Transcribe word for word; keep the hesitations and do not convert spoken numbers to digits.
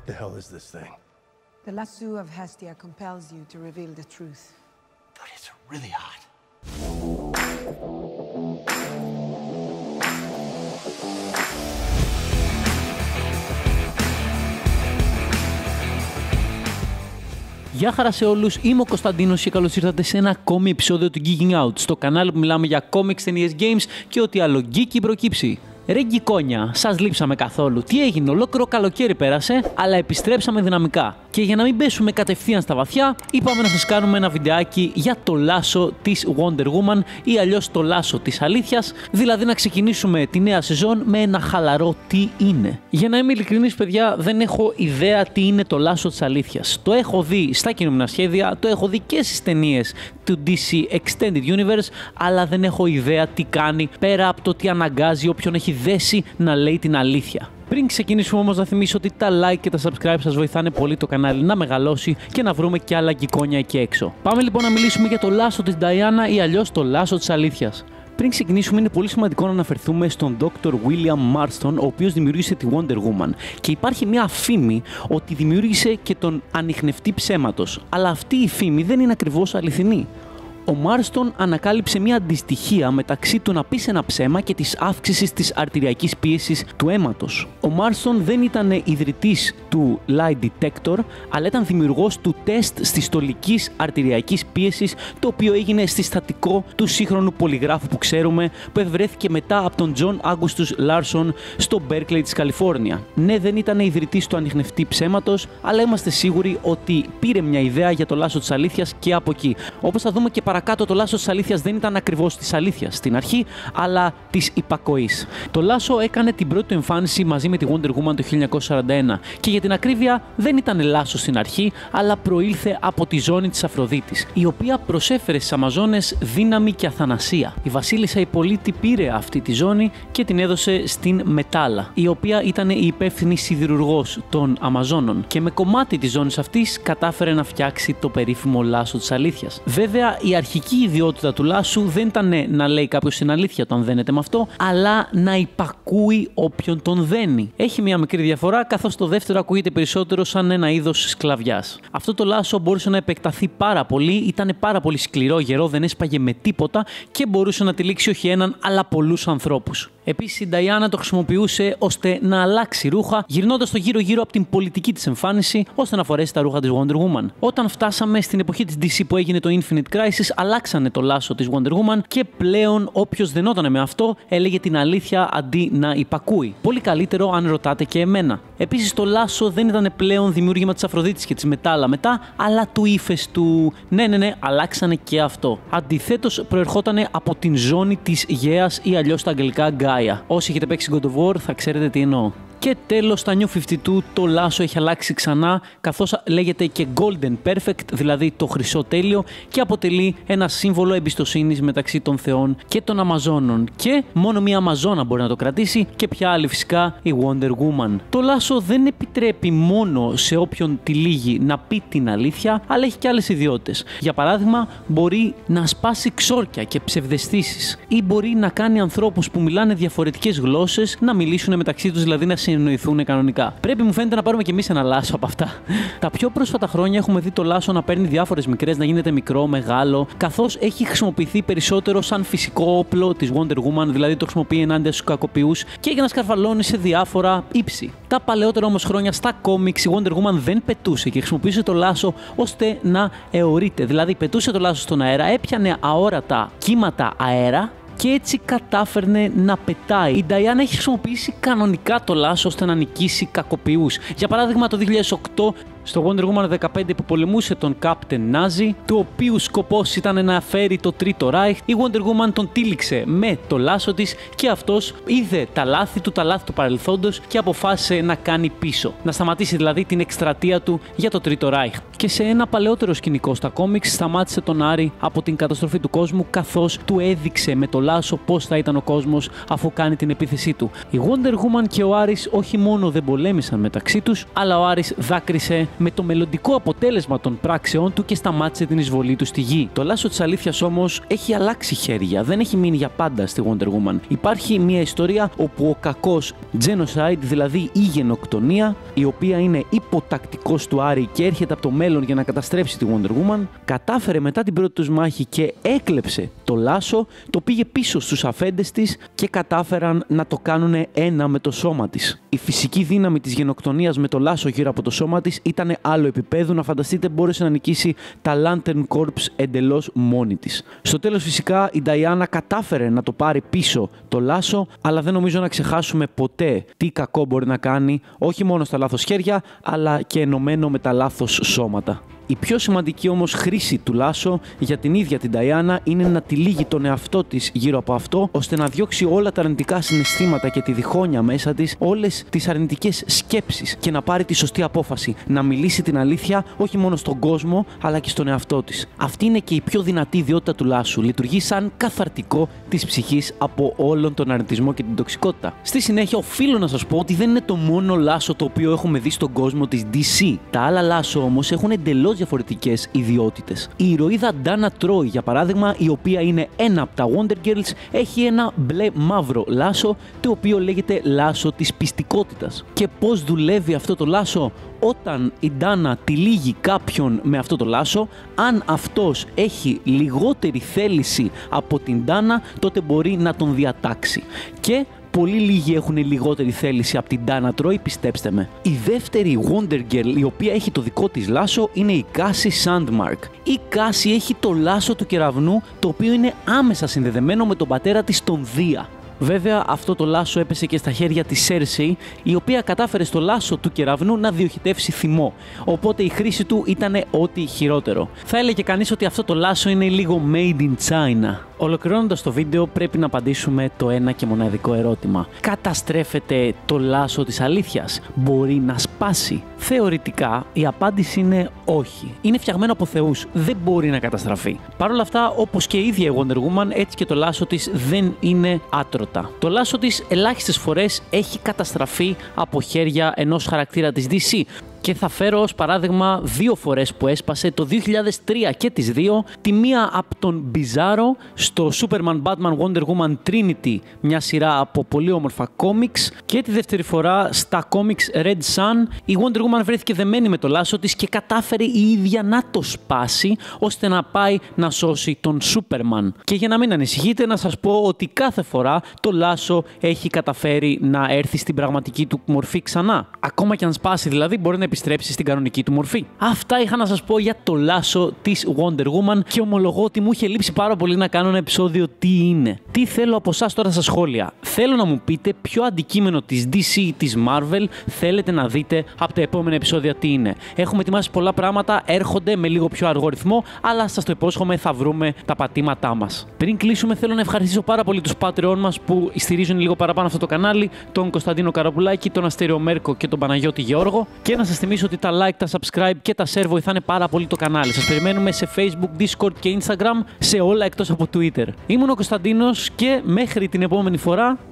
the hell is this thing? The lasso of Hestia compels you to reveal the truth. But it's really hot. Γεια χαρά σε όλους, είμαι ο Κωνσταντίνος και καλώς ήρθατε σε ένα ακόμη επεισόδιο του Geeking Out, στο κανάλι που μιλάμε για comics, ταινίες, games και ό,τι άλλο geeky προκύψει. Ρε γκικόνια, σας λείψαμε καθόλου. Τι έγινε, ολόκληρο καλοκαίρι πέρασε, αλλά επιστρέψαμε δυναμικά. Και για να μην πέσουμε κατευθείαν στα βαθιά, είπαμε να σας κάνουμε ένα βιντεάκι για το λάσο της Wonder Woman ή αλλιώς το λάσο της αλήθειας, δηλαδή να ξεκινήσουμε τη νέα σεζόν με ένα χαλαρό τι είναι. Για να είμαι ειλικρινής, παιδιά, δεν έχω ιδέα τι είναι το λάσο της αλήθειας. Το έχω δει στα κινούμενα σχέδια, το έχω δει και στις ταινίες του ντι σι Extended Universe, αλλά δεν έχω ιδέα τι κάνει πέρα από το ότι αναγκάζει όποιον έχει δέσει να λέει την αλήθεια. Πριν ξεκινήσουμε όμως να θυμίσω ότι τα like και τα subscribe σας βοηθάνε πολύ το κανάλι να μεγαλώσει και να βρούμε και άλλα γκικόνια εκεί έξω. Πάμε λοιπόν να μιλήσουμε για το λάσο της Diana ή αλλιώς το λάσο της αλήθειας. Πριν ξεκινήσουμε, είναι πολύ σημαντικό να αναφερθούμε στον Doctor William Marston, ο οποίος δημιούργησε τη Wonder Woman. Και υπάρχει μια φήμη ότι δημιούργησε και τον ανιχνευτή ψέματος. Αλλά αυτή η φήμη δεν είναι ακριβώς αληθινή. Ο Μάρστον ανακάλυψε μια αντιστοιχία μεταξύ του να πεις ένα ψέμα και της αύξησης της αρτηριακής πίεσης του αίματος. Ο Μάρστον δεν ήταν ιδρυτής του Lie Detector, αλλά ήταν δημιουργός του τεστ συστολικής αρτηριακής πίεσης, το οποίο έγινε συστατικό του σύγχρονου πολυγράφου που ξέρουμε, που ευρέθηκε μετά από τον John Augustus Larson στο Berkeley της Καλιφόρνια. Ναι, δεν ήταν ιδρυτής του ανιχνευτή ψέματος, αλλά είμαστε σίγουροι ότι πήρε μια ιδέα για το λάσο της αλήθειας και από εκεί. Όπως θα δούμε και παρακάτω, το λάσο της αλήθειας δεν ήταν ακριβώς της αλήθειας στην αρχή, αλλά της υπακοής. Το λάσο έκανε την πρώτη του εμφάνιση μαζί με τη Wonder Woman το χίλια εννιακόσια σαράντα ένα και για την ακρίβεια δεν ήταν λάσο στην αρχή, αλλά προήλθε από τη ζώνη της Αφροδίτης, η οποία προσέφερε στις Αμαζόνες δύναμη και αθανασία. Η βασίλισσα Ιππολίτη πήρε αυτή τη ζώνη και την έδωσε στην Μετάλλα, η οποία ήταν η υπεύθυνη σιδηρουργός των Αμαζόνων και με κομμάτι της ζώνης αυτής κατάφερε να φτιάξει το περίφημο λάσο της αλήθειας. Βέβαια, η αρχική ιδιότητα του λάσου δεν ήταν να λέει κάποιος την αλήθεια όταν δένεται με αυτό, αλλά να υπακούει όποιον τον δένει. Έχει μια μικρή διαφορά, καθώς το δεύτερο ακούγεται περισσότερο σαν ένα είδος σκλαβιάς. Αυτό το λάσο μπορούσε να επεκταθεί πάρα πολύ, ήταν πάρα πολύ σκληρό, γερό, δεν έσπαγε με τίποτα και μπορούσε να τυλίξει όχι έναν, αλλά πολλούς ανθρώπους. Επίσης, η Diana το χρησιμοποιούσε ώστε να αλλάξει ρούχα, γυρνώντας το γύρω-γύρω από την πολιτική της εμφάνιση, ώστε να φορέσει τα ρούχα της Wonder Woman. Όταν φτάσαμε στην εποχή της ντι σι που έγινε το Infinite Crisis, αλλάξανε το λάσο της Wonder Woman και πλέον όποιος δενόταν με αυτό έλεγε την αλήθεια αντί να υπακούει. Πολύ καλύτερο αν ρωτάτε και εμένα. Επίσης, το λάσο δεν ήταν πλέον δημιούργημα της Αφροδίτης και της Μετάλλα μετά, αλλά του ύφεστου. Ναι, ναι, ναι, αλλάξανε και αυτό. Αντιθέτως, προερχόταν από την ζώνη της Γαίας ή αλλιώς στα αγγλικά Gaia. Όσοι έχετε παίξει God of War θα ξέρετε τι εννοώ. Και τέλος, στα New πενήντα δύο το λάσο έχει αλλάξει ξανά, καθώς λέγεται και Golden Perfect, δηλαδή το χρυσό τέλειο, και αποτελεί ένα σύμβολο εμπιστοσύνης μεταξύ των θεών και των Αμαζόνων. Και μόνο μία Αμαζόνα μπορεί να το κρατήσει και ποια άλλη, φυσικά η Wonder Woman. Το λάσο δεν επιτρέπει μόνο σε όποιον τυλίγει να πει την αλήθεια, αλλά έχει και άλλες ιδιότητες. Για παράδειγμα, μπορεί να σπάσει ξόρκια και ψευδαισθήσεις, ή μπορεί να κάνει ανθρώπους που μιλάνε διαφορετικές γλώσσες να μιλήσουν μεταξύ τους, δηλαδή να συνεννοηθούν κανονικά. Πρέπει, μου φαίνεται, να πάρουμε κι εμείς ένα λάσο από αυτά. Τα πιο πρόσφατα χρόνια έχουμε δει το λάσο να παίρνει διάφορες μικρές, να γίνεται μικρό, μεγάλο, καθώς έχει χρησιμοποιηθεί περισσότερο σαν φυσικό όπλο της Wonder Woman, δηλαδή το χρησιμοποιεί ενάντια στους κακοποιούς και για να σκαρφαλώνει σε διάφορα ύψη. Τα παλαιότερα όμως χρόνια στα κόμιξ η Wonder Woman δεν πετούσε και χρησιμοποιούσε το λάσο ώστε να αιωρείται. Δηλαδή, πετούσε το λάσο στον αέρα, έπιανε αόρατα κύματα αέρα και έτσι κατάφερνε να πετάει. Η Diana έχει χρησιμοποιήσει κανονικά το λάσο ώστε να νικήσει κακοποιούς. Για παράδειγμα, το δύο χιλιάδες οκτώ, στο Wonder Woman δεκαπέντε που πολεμούσε τον Captain Nazi, του οποίου σκοπός ήταν να φέρει το Τρίτο Ράιχ, η Wonder Woman τον τύλιξε με το λάσο της και αυτός είδε τα λάθη του, τα λάθη του παρελθόντος και αποφάσισε να κάνει πίσω. Να σταματήσει δηλαδή την εκστρατεία του για το Τρίτο Ράιχ. Και σε ένα παλαιότερο σκηνικό στα κόμιξ σταμάτησε τον Άρη από την καταστροφή του κόσμου, καθώς του έδειξε με το λάσο πώς θα ήταν ο κόσμος αφού κάνει την επίθεσή του. Η Wonder Woman και ο Άρης όχι μόνο δεν πολέμησαν μεταξύ τους, αλλά ο Άρης δάκρυσε με το μελλοντικό αποτέλεσμα των πράξεών του και σταμάτησε την εισβολή του στη γη. Το λάσο της αλήθειας όμως έχει αλλάξει χέρια, δεν έχει μείνει για πάντα στη Wonder Woman. Υπάρχει μια ιστορία όπου ο κακός genocide, δηλαδή η γενοκτονία, η οποία είναι υποτακτικός του Άρη και έρχεται από το μέλλον για να καταστρέψει τη Wonder Woman, κατάφερε μετά την πρώτη τους μάχη και έκλεψε το λάσο, το πήγε πίσω στους αφέντες της και κατάφεραν να το κάνουν ένα με το σώμα της. Η φυσική δύναμη της γενοκτονίας με το λάσο γύρω από το σώμα της ήταν άλλο επίπεδο, να φανταστείτε μπόρεσε να νικήσει τα Lantern Corps εντελώς μόνη της. Στο τέλος φυσικά η Diana κατάφερε να το πάρει πίσω το λάσο, αλλά δεν νομίζω να ξεχάσουμε ποτέ τι κακό μπορεί να κάνει, όχι μόνο στα λάθος χέρια, αλλά και ενωμένο με τα λάθος σώματα. Η πιο σημαντική όμως χρήση του λάσο για την ίδια την Diana είναι να τυλίγει τον εαυτό της γύρω από αυτό, ώστε να διώξει όλα τα αρνητικά συναισθήματα και τη διχόνοια μέσα της, όλες τις αρνητικές σκέψεις και να πάρει τη σωστή απόφαση, να μιλήσει την αλήθεια όχι μόνο στον κόσμο αλλά και στον εαυτό της. Αυτή είναι και η πιο δυνατή ιδιότητα του λάσου, λειτουργεί σαν καθαρτικό της ψυχής από όλον τον αρνητισμό και την τοξικότητα. Στη συνέχεια οφείλω να σας πω ότι δεν είναι το μόνο λάσο το οποίο έχουμε δει στον κόσμο της ντι σι. Τα άλλα λάσο όμως έχουν εντελώς διαφορετικές ιδιότητες. Η ηρωίδα Dana Troy, για παράδειγμα, η οποία είναι ένα από τα Wonder Girls, έχει ένα μπλε μαύρο λάσο, το οποίο λέγεται λάσο της πιστικότητας. Και πώς δουλεύει αυτό το λάσο? Όταν η Dana τυλίγει κάποιον με αυτό το λάσο, αν αυτός έχει λιγότερη θέληση από την Dana, τότε μπορεί να τον διατάξει. Και πολύ λίγοι έχουν λιγότερη θέληση από την Dana Troy, πιστέψτε με. Η δεύτερη Wonder Girl, η οποία έχει το δικό της λάσο, είναι η Cassie Sandmark. Η Cassie έχει το λάσο του κεραυνού, το οποίο είναι άμεσα συνδεδεμένο με τον πατέρα της, τον Δία. Βέβαια, αυτό το λάσο έπεσε και στα χέρια της Cersei, η οποία κατάφερε στο λάσο του κεραυνού να διοχετεύσει θυμό. Οπότε η χρήση του ήταν ό,τι χειρότερο. Θα έλεγε κανείς ότι αυτό το λάσο είναι λίγο made in China. Ολοκληρώνοντας το βίντεο, πρέπει να απαντήσουμε το ένα και μοναδικό ερώτημα. Καταστρέφεται το λάσο της αλήθειας? Μπορεί να σπάσει? Θεωρητικά, η απάντηση είναι όχι. Είναι φτιαγμένο από θεούς. Δεν μπορεί να καταστραφεί. Παρ' όλα αυτά, όπως και η ίδια η Wonder Woman, έτσι και το λάσο της δεν είναι άτρωτα. Το λάσο της ελάχιστες φορές έχει καταστραφεί από χέρια ενός χαρακτήρα της ντι σι. Και θα φέρω ως παράδειγμα δύο φορές που έσπασε, το δύο χιλιάδες τρία και τις δύο, τη μία από τον Bizarro στο Superman Batman Wonder Woman Trinity, μια σειρά από πολύ όμορφα κόμιξ, και τη δεύτερη φορά στα κόμιξ Red Sun. Η Wonder Woman βρέθηκε δεμένη με το λάσο της και κατάφερε η ίδια να το σπάσει, ώστε να πάει να σώσει τον Superman. Και για να μην ανησυχείτε, να σας πω ότι κάθε φορά το λάσο έχει καταφέρει να έρθει στην πραγματική του μορφή ξανά. Ακόμα και αν σπάσει δηλαδή, μπορεί να επιστρέψει στην κανονική του μορφή. Αυτά είχα να σας πω για το λάσο της Wonder Woman και ομολογώ ότι μου είχε λείψει πάρα πολύ να κάνω ένα επεισόδιο τι είναι. Τι θέλω από εσάς τώρα στα σχόλια? Θέλω να μου πείτε ποιο αντικείμενο της ντι σι ή της Marvel θέλετε να δείτε από τα επόμενα επεισόδια τι είναι. Έχουμε ετοιμάσει πολλά πράγματα, έρχονται με λίγο πιο αργό ρυθμό, αλλά σας το υπόσχομαι θα βρούμε τα πατήματά μας. Πριν κλείσουμε, θέλω να ευχαριστήσω πάρα πολύ τους Patreon μας που στηρίζουν λίγο παραπάνω αυτό το κανάλι, τον Κωνσταντίνο Καραπουλάκη, τον Αστέριο Μέρκο και τον Παναγιώτη Γεώργο. Και να σας θυμίσω ότι τα like, τα subscribe και τα share βοηθάνε πάρα πολύ το κανάλι. Σας περιμένουμε σε Facebook, Discord και Instagram, σε όλα εκτός από Twitter. Ήμουν ο Κωνσταντίνος και μέχρι την επόμενη φορά,